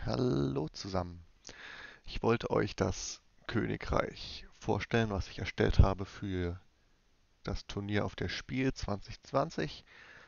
Hallo zusammen. Ich wollte euch das Königreich vorstellen, was ich erstellt habe für das Turnier auf der Spiel 2020.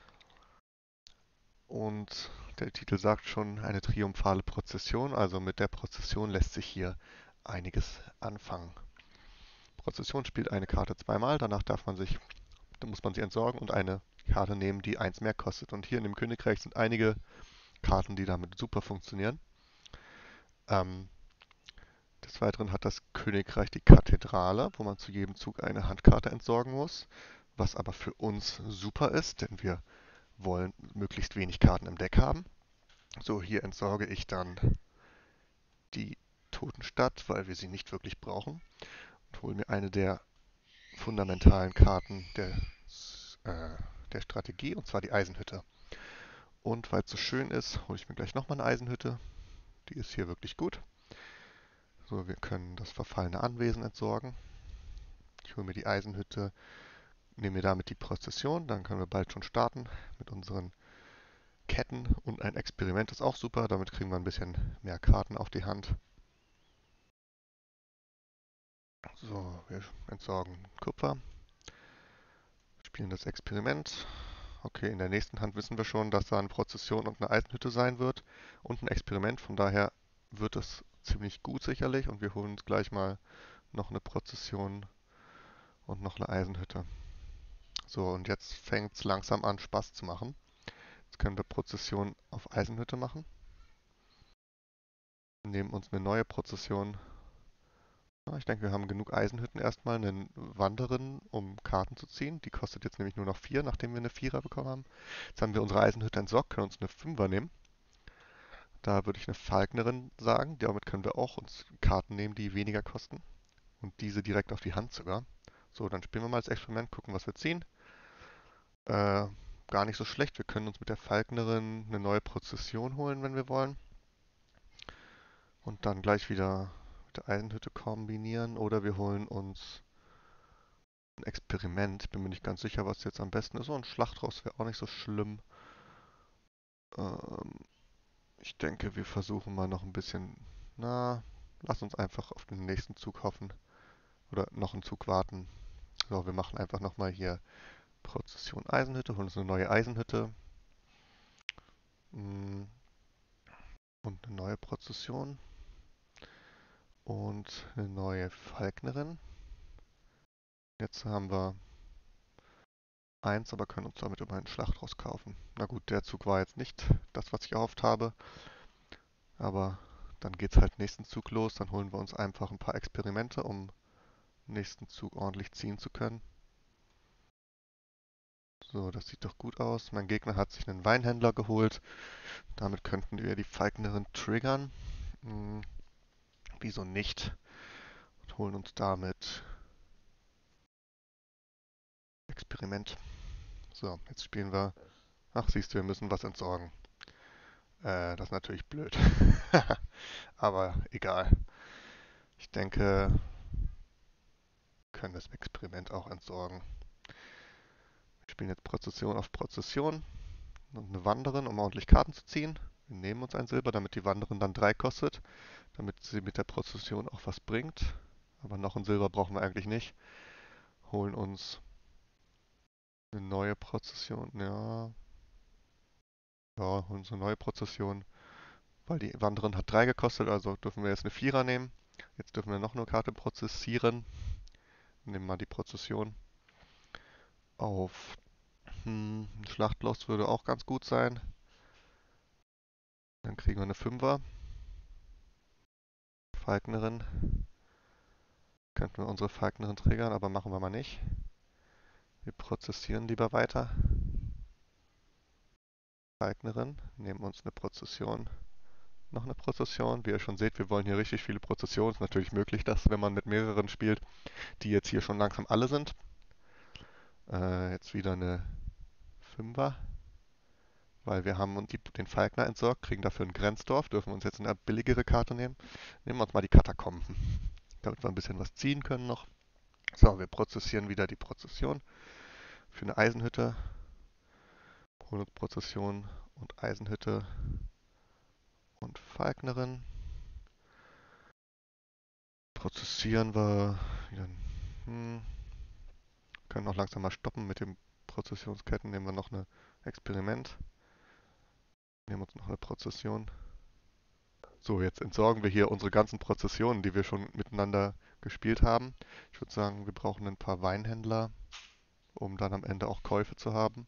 Und der Titel sagt schon, eine triumphale Prozession. Also mit der Prozession lässt sich hier einiges anfangen. Prozession spielt eine Karte zweimal, danach dann muss man sie entsorgen und eine Karte nehmen, die eins mehr kostet. Und hier in dem Königreich sind einige Karten, die damit super funktionieren. Ähm, Des Weiteren hat das Königreich die Kathedrale, wo man zu jedem Zug eine Handkarte entsorgen muss, was aber für uns super ist, denn wir wollen möglichst wenig Karten im Deck haben. So, hier entsorge ich dann die Totenstadt, weil wir sie nicht wirklich brauchen, und hole mir eine der fundamentalen Karten der Strategie, und zwar die Eisenhütte. Und weil es so schön ist, hole ich mir gleich nochmal eine Eisenhütte. Die ist hier wirklich gut. So, wir können das verfallene Anwesen entsorgen. Ich hole mir die Eisenhütte, nehmen wir damit die Prozession, dann können wir bald schon starten mit unseren Ketten und ein Experiment ist auch super, damit kriegen wir ein bisschen mehr Karten auf die Hand. So, wir entsorgen Kupfer, spielen das Experiment. Okay, in der nächsten Hand wissen wir schon, dass da eine Prozession und eine Eisenhütte sein wird und ein Experiment, von daher wird es ziemlich gut sicherlich und wir holen uns gleich mal noch eine Prozession und noch eine Eisenhütte. So, und jetzt fängt es langsam an Spaß zu machen. Jetzt können wir Prozession auf Eisenhütte machen. Nehmen uns eine neue Prozession. Ja, ich denke, wir haben genug Eisenhütten erstmal, einen Wanderin, um Karten zu ziehen. Die kostet jetzt nämlich nur noch 4, nachdem wir eine Vierer bekommen haben. Jetzt haben wir unsere Eisenhütte entsorgt, können uns eine Fünfer nehmen. Da würde ich eine Falknerin sagen. Damit können wir auch uns Karten nehmen, die weniger kosten. Und diese direkt auf die Hand sogar. So, dann spielen wir mal das Experiment, gucken, was wir ziehen. Äh, Gar nicht so schlecht. Wir können uns mit der Falknerin eine neue Prozession holen, wenn wir wollen. Und dann gleich wieder mit der Eisenhütte kombinieren. Oder wir holen uns ein Experiment. Bin mir nicht ganz sicher, was jetzt am besten ist. So ein Schlachtross wäre auch nicht so schlimm. Ähm, Ich denke, wir versuchen mal noch ein bisschen. Na, lass uns einfach auf den nächsten Zug hoffen. Oder noch einen Zug warten. So, wir machen einfach nochmal hier Prozession Eisenhütte, holen uns eine neue Eisenhütte. Mm, Und eine neue Prozession. Und eine neue Falknerin. Jetzt haben wir eins, aber können uns damit immerhin ein Schlachtross kaufen. Na gut, der Zug war jetzt nicht das, was ich erhofft habe. Aber dann geht's halt nächsten Zug los. Dann holen wir uns einfach ein paar Experimente, um nächsten Zug ordentlich ziehen zu können. So, das sieht doch gut aus. Mein Gegner hat sich einen Weinhändler geholt. Damit könnten wir die Falknerin triggern. Hm, wieso nicht? Und holen uns damit Experiment. So, jetzt spielen wir. Ach, siehst du, wir müssen was entsorgen. Das ist natürlich blöd. Aber egal. Ich denke, wir können das Experiment auch entsorgen. Wir spielen jetzt Prozession auf Prozession und eine Wanderin, um ordentlich Karten zu ziehen. Wir nehmen uns ein Silber, damit die Wanderin dann 3 kostet, damit sie mit der Prozession auch was bringt. Aber noch ein Silber brauchen wir eigentlich nicht. Holen uns eine neue Prozession. Ja, holen uns eine neue Prozession, weil die Wanderin hat 3 gekostet, also dürfen wir jetzt eine Vierer nehmen. Jetzt dürfen wir noch eine Karte prozessieren. Nehmen mal die Prozession auf. Ein Schlachtlos würde auch ganz gut sein. Dann kriegen wir eine Fünfer. Falknerin. Könnten wir unsere Falknerin triggern, aber machen wir mal nicht. Wir prozessieren lieber weiter. Falknerin, nehmen uns eine Prozession. Noch eine Prozession. Wie ihr schon seht, wir wollen hier richtig viele Prozessionen. Ist natürlich möglich, dass wenn man mit mehreren spielt, die jetzt hier schon langsam alle sind. Jetzt wieder eine Fünfer, weil wir haben den Falkner entsorgt, kriegen dafür ein Grenzdorf, dürfen uns jetzt eine billigere Karte nehmen. Nehmen wir uns mal die Katakomben, damit wir ein bisschen was ziehen können noch. So, wir prozessieren wieder die Prozession für eine Eisenhütte. Holen uns Prozession und Eisenhütte und Falknerin. Prozessieren wir wieder. Können auch langsam mal stoppen mit den Prozessionsketten. Nehmen wir noch ein Experiment. Nehmen uns noch eine Prozession. So, jetzt entsorgen wir hier unsere ganzen Prozessionen, die wir schon miteinander gespielt haben. Ich würde sagen, wir brauchen ein paar Weinhändler, um dann am Ende auch Käufe zu haben.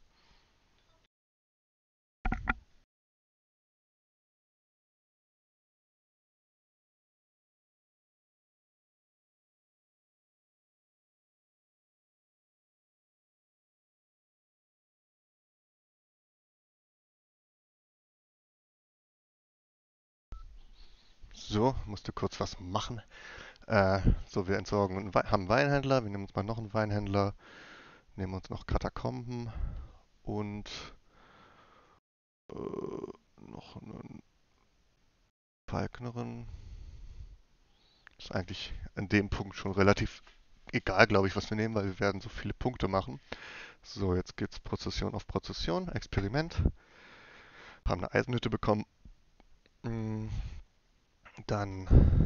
So, musste kurz was machen. So, wir entsorgen, haben einen Weinhändler. Wir nehmen uns mal noch einen Weinhändler. Nehmen uns noch Katakomben und noch einen Falknerin. Ist eigentlich an dem Punkt schon relativ egal, glaube ich, was wir nehmen, weil wir werden so viele Punkte machen. So, jetzt geht's Prozession auf Prozession. Experiment. Haben eine Eisenhütte bekommen. Dann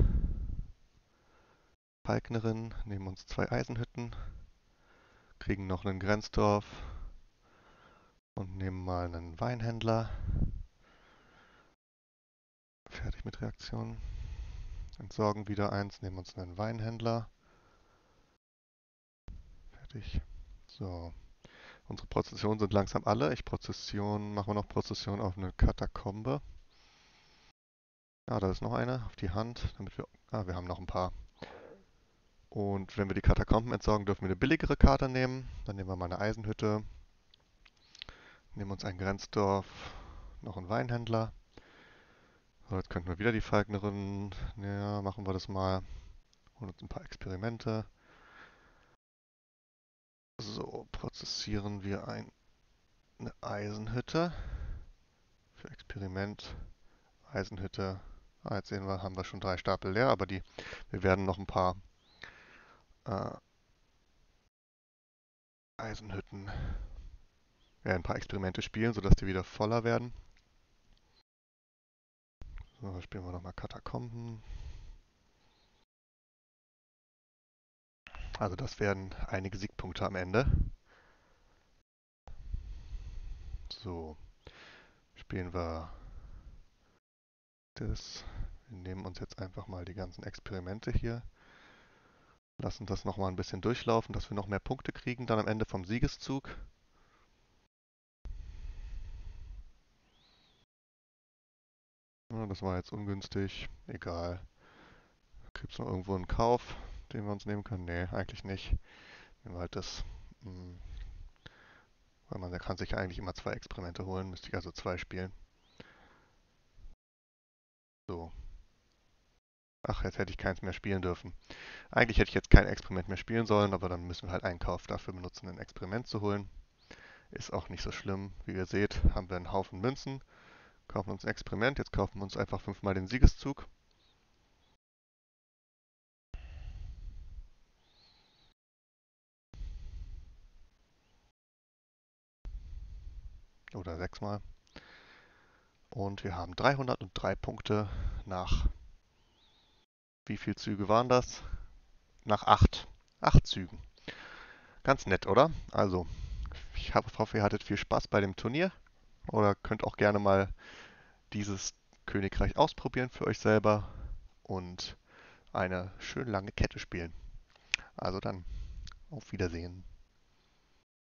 Falknerin. Nehmen uns 2 Eisenhütten. Kriegen noch einen Grenzdorf. Und nehmen mal einen Weinhändler. Fertig mit Reaktionen. Entsorgen wieder eins. Nehmen uns einen Weinhändler. Fertig. So. Unsere Prozessionen sind langsam alle. Machen wir noch Prozession auf eine Katakombe. Ja, da ist noch eine auf die Hand, damit wir. Ah, wir haben noch ein paar. Und wenn wir die Katakomben entsorgen, dürfen wir eine billigere Karte nehmen. Dann nehmen wir mal eine Eisenhütte. Nehmen uns ein Grenzdorf, noch einen Weinhändler. So, jetzt könnten wir wieder die Falknerin. Ja, machen wir das mal. Holen uns ein paar Experimente. So, prozessieren wir eine Eisenhütte. Für Experiment. Eisenhütte. Ah, jetzt sehen wir, haben wir schon 3 Stapel leer, aber wir werden noch ein paar äh, Eisenhütten, ein paar Experimente spielen, sodass die wieder voller werden. So, spielen wir nochmal Katakomben. Also das werden einige Siegpunkte am Ende. So, spielen wir das. Wir nehmen uns jetzt einfach mal die ganzen Experimente hier. Lassen das nochmal ein bisschen durchlaufen, dass wir noch mehr Punkte kriegen, dann am Ende vom Siegeszug. Ja, das war jetzt ungünstig. Egal. Gibt es noch irgendwo einen Kauf, den wir uns nehmen können? Nee, eigentlich nicht. Nehmen wir halt das. Weil man kann sich ja eigentlich immer 2 Experimente holen. Müsste ich also 2 spielen. So. Ach, jetzt hätte ich keins mehr spielen dürfen. Eigentlich hätte ich jetzt kein Experiment mehr spielen sollen, aber dann müssen wir halt einen Kauf dafür benutzen, ein Experiment zu holen. Ist auch nicht so schlimm. Wie ihr seht, haben wir einen Haufen Münzen. Kaufen uns ein Experiment. Jetzt kaufen wir uns einfach 5-mal den Siegeszug. Oder 6-mal. Und wir haben 303 Punkte nach. Wie viele Züge waren das? Nach 8. 8 Zügen. Ganz nett, oder? Also, ich hoffe, ihr hattet viel Spaß bei dem Turnier. Oder könnt auch gerne mal dieses Königreich ausprobieren für euch selber und eine schön lange Kette spielen. Also dann, auf Wiedersehen.